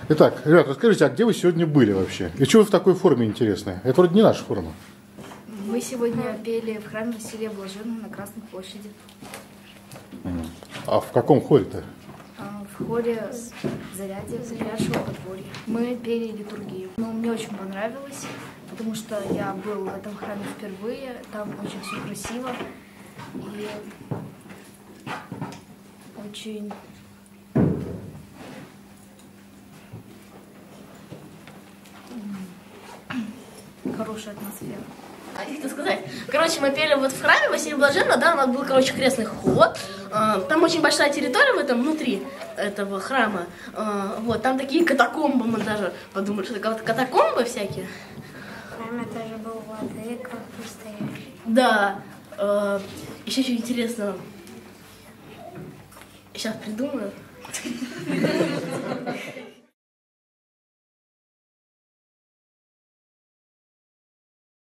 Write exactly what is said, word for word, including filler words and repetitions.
Итак, ребят, расскажите, а где вы сегодня были вообще? И что вы в такой форме интересной? Это вроде не наша форма. Мы сегодня пели в храме Василия Блаженного на Красной площади. А в каком хоре-то? В хоре Зарядье, Зарядьего подворья. Мы пели литургию. Ну, мне очень понравилось, потому что я был в этом храме впервые. Там очень все красиво и очень... хорошая атмосфера. Как сказать? Короче, мы пели вот в храме Василия Блаженного, да, у нас был, короче, крестный ход. Там очень большая территория в этом, внутри этого храма. Вот, там такие катакомбы, мы даже подумали, что это катакомбы всякие. В храме тоже был владыка настоящий. Да, еще что интересного. Сейчас придумаю.